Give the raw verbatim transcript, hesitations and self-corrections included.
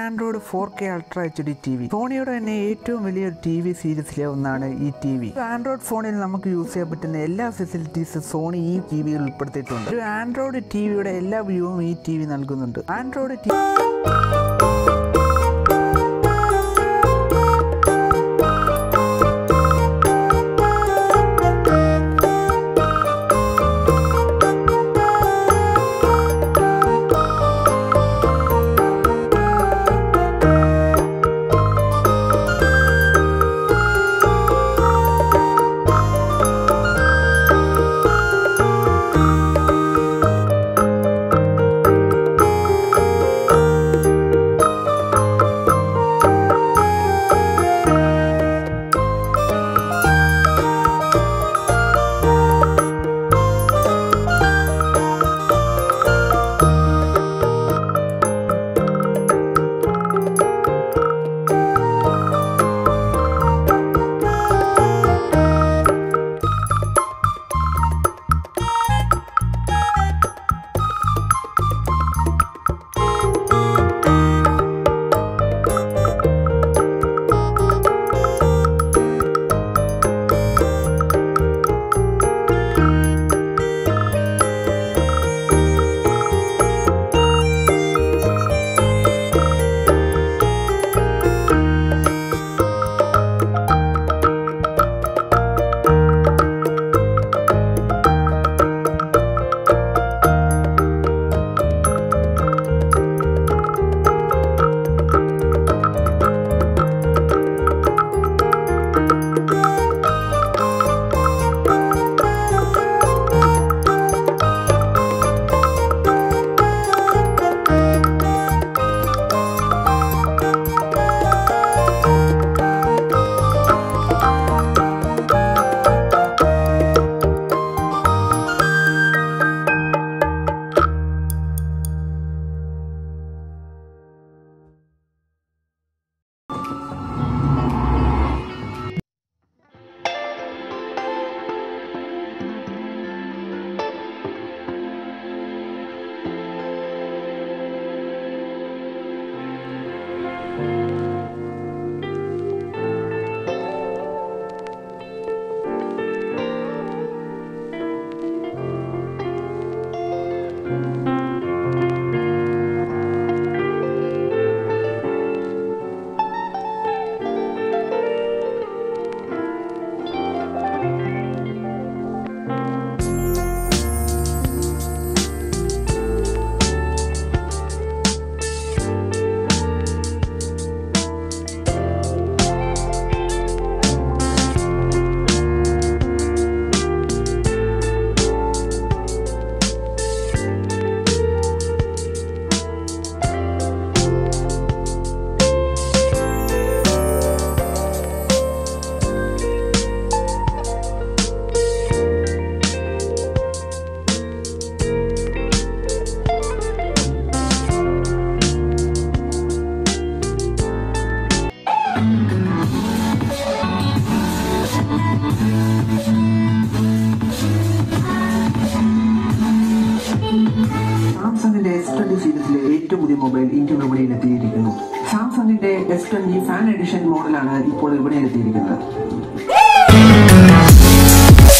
Android four K ultra H D T V. സോണിയുടെ തന്നെ ഏറ്റവും വലിയൊരു ടി വി സീരീസിലെ ഒന്നാണ് ഈ ടി വി. ആൻഡ്രോയിഡ് ഫോണിൽ നമുക്ക് യൂസ് ചെയ്യാൻ പറ്റുന്ന എല്ലാ ഫെസിലിറ്റീസും സോണി ഈ ടി വിയിൽ ഉൾപ്പെടുത്തിയിട്ടുണ്ട്. ഒരു ആൻഡ്രോയിഡ് ടി വിയുടെ എല്ലാ വ്യൂവും ഈ ടി വി നൽകുന്നുണ്ട്. ആൻഡ്രോയിഡ് ടി സാംസങ്ങിന്റെ എസ് ട്വന്റി സീരീസിലെ ഏറ്റവും പുതിയ മൊബൈൽ ഇന്ത്യ വിപണിയിൽ എത്തിയിരിക്കുന്നു. സാംസങ്ങിന്റെ എസ് ട്വന്റി ഫാൻ എഡിഷൻ മോഡലാണ് ഇപ്പോൾ വിപണിയിൽ എത്തിയിരിക്കുന്നത്.